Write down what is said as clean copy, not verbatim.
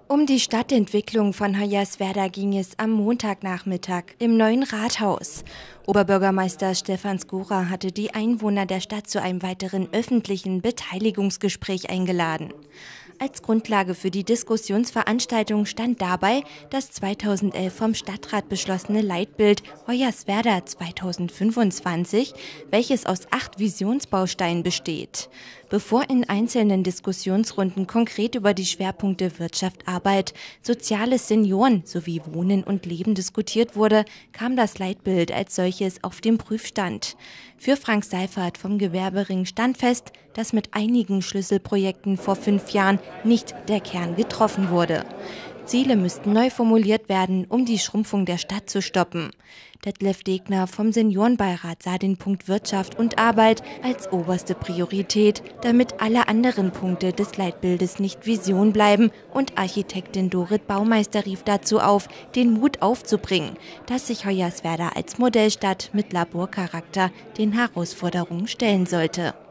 Um die Stadtentwicklung von Hoyerswerda ging es am Montagnachmittag im neuen Rathaus. Oberbürgermeister Stefan Skora hatte die Einwohner der Stadt zu einem weiteren öffentlichen Beteiligungsgespräch eingeladen. Als Grundlage für die Diskussionsveranstaltung stand dabei das 2011 vom Stadtrat beschlossene Leitbild Hoyerswerda 2025, welches aus 8 Visionsbausteinen besteht. Bevor in einzelnen Diskussionsrunden konkret über die Schwerpunkte Wirtschaft, Arbeit, Soziales, Senioren sowie Wohnen und Leben diskutiert wurde, kam das Leitbild als solches auf den Prüfstand. Für Frank Seifert vom Gewerbering stand fest, dass mit einigen Schlüsselprojekten vor 5 Jahren nicht der Kern getroffen wurde. Ziele müssten neu formuliert werden, um die Schrumpfung der Stadt zu stoppen. Detlef Degner vom Seniorenbeirat sah den Punkt Wirtschaft und Arbeit als oberste Priorität, damit alle anderen Punkte des Leitbildes nicht Vision bleiben, und Architektin Dorit Baumeister rief dazu auf, den Mut aufzubringen, dass sich Hoyerswerda als Modellstadt mit Laborcharakter den Herausforderungen stellen sollte.